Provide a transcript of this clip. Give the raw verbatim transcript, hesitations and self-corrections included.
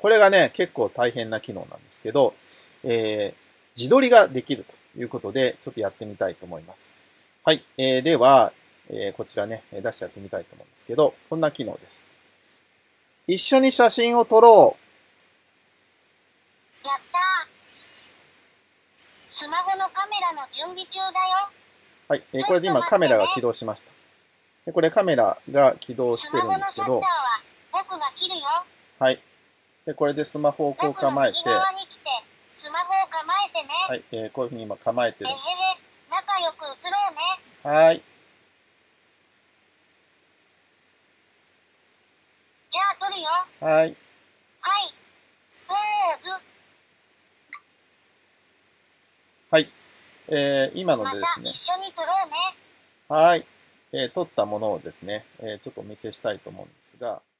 これがね、結構大変な機能なんですけど、えー、自撮りができるということで、ちょっとやってみたいと思います。はい。えー、では、えー、こちらね、出してやってみたいと思うんですけど、こんな機能です。一緒に写真を撮ろう。 やったー。スマホのカメラの準備中だよ。 はい。えー、これで今カメラが起動しました。でこれカメラが起動してるんですけど、 スマホのシャッターは僕が切るよ。 はい。で、これでスマホをこう構えて、 僕の右側に来て、スマホを構えてね。 はい。えー、こういうふうに今構えてる。 えへへ、仲良く写ろうね。 はい。 じゃあ撮るよ。 はい。 はい。ポーズ。 はい。えー、今のまでですね。 た一緒に撮ろうね。 はい。えー、撮ったものをですね、えー、ちょっとお見せしたいと思うんですが、